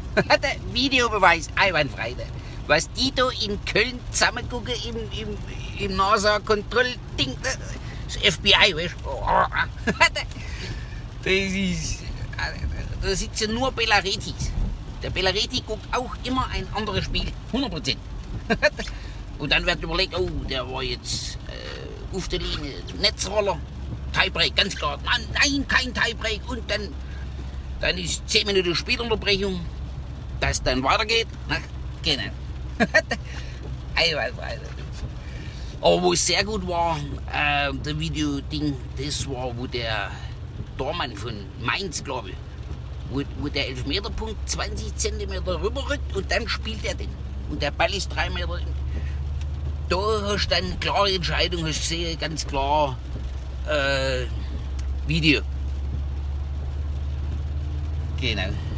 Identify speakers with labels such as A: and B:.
A: Der Videobeweis, einwandfrei. Was die da in Köln zusammengucken im NASA-Kontrollding, das FBI, weißt du? Das ist, da sitzen nur Bellaretis. Der Bellaretti guckt auch immer ein anderes Spiel, 100%. Und dann wird überlegt, oh, der war jetzt auf der Linie, Netzroller, Tiebreak, ganz klar. Nein, kein Tiebreak. Und dann ist 10 Minuten Spielunterbrechung, dass dann weitergeht. Na, genau. Aber wo es sehr gut war, der Videoding, das war, wo der Tormann von Mainz, glaube ich, wo der Elfmeterpunkt 20 cm rüberrückt und dann spielt er den. Und der Ball ist 3 Meter. Da hast du dann klare Entscheidung, hast du gesehen, ganz klar Video. Genau.